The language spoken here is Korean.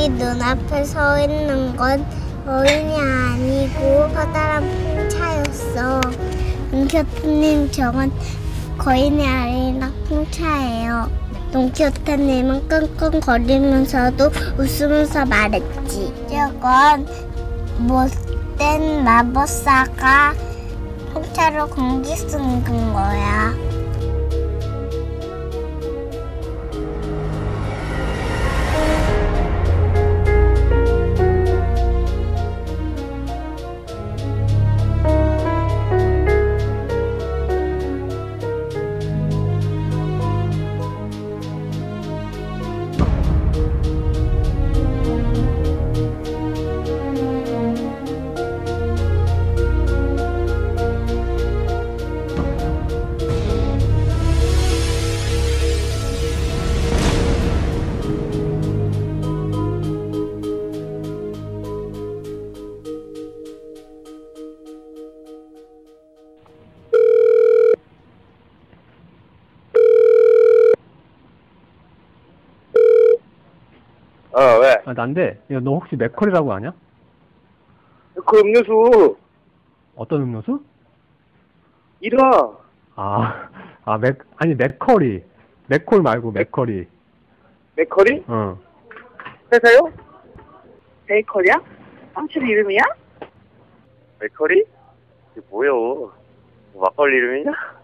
우리 눈앞에 서 있는 건 거인이 아니고 커다란 풍차였어. 돈키호테님, 저건 거인이 아니라 풍차예요. 돈키호테님은 끙끙거리면서도 웃으면서 말했지. 저건 못된 마법사가 풍차로 공기 쓴 거야. 왜? 난데, 야, 너 혹시 맥컬이라고 아냐? 그 음료수, 어떤 음료수? 이라. 아니, 맥컬이. 맥콜 말고 맥컬이. 맥커리? 어. 회사요? 베이커리야? 당신 이름이야? 맥커리? 이게 뭐요? 막걸리 이름이냐?